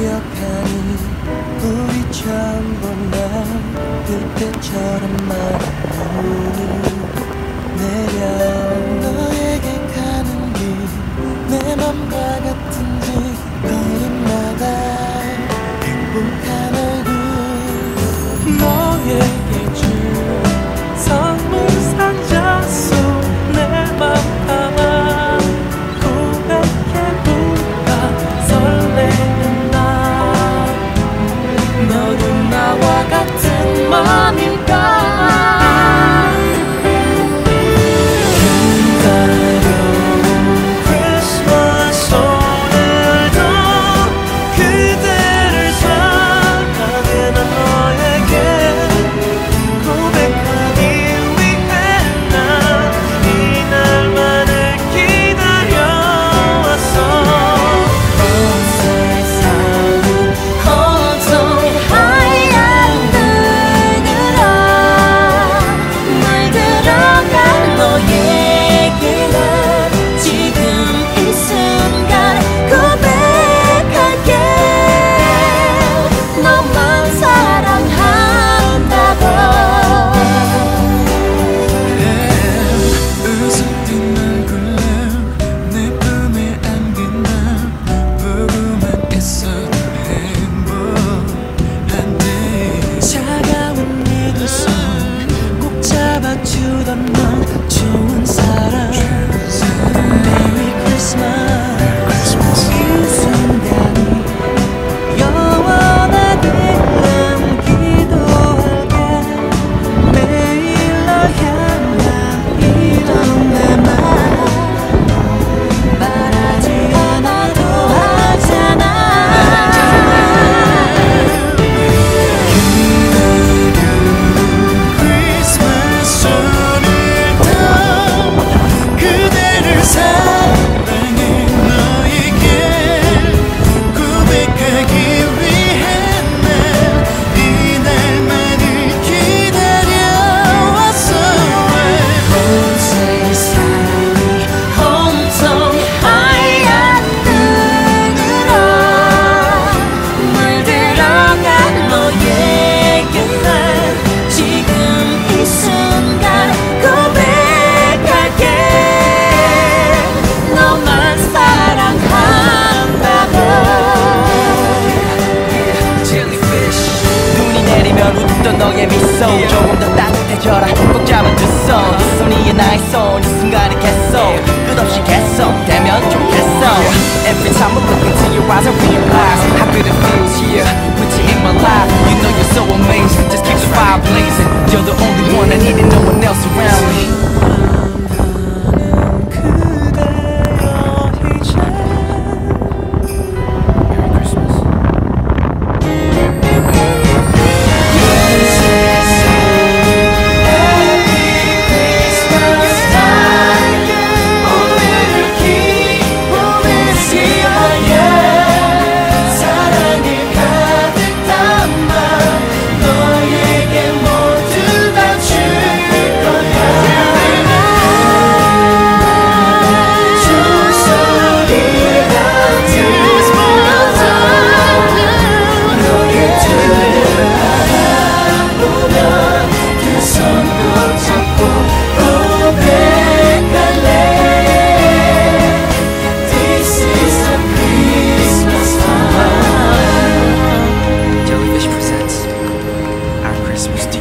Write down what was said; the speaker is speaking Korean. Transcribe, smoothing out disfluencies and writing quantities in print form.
기억하니 우리 처음 본 날 그때처럼 많은 눈이 내려 너에게 가는 길 내 맘과 같은지 거리마다 행복한 얼굴 너에게 줄 선물 상자 속 내 맘 담아 고백해볼까 설레는 나 너도 나와 같은 맘일까 주던 넌 좋은 사람 Merry Christmas 이 순간이 영원하길 기도할게 매일 널 향한 이런 내 말 말하지 않아도 하잖아 웃던 너의 미소 조금 더 따뜻해져라 꼭 잡은 두 손 두 손이 나의 손 이 순간이 계속 끝없이 계속되면 좋겠어 Every time I look into your eyes I realize how good it feels here with you in my life You know you're so amazing Just keep the fire blazing You're the only one I need and no one else around me Christmas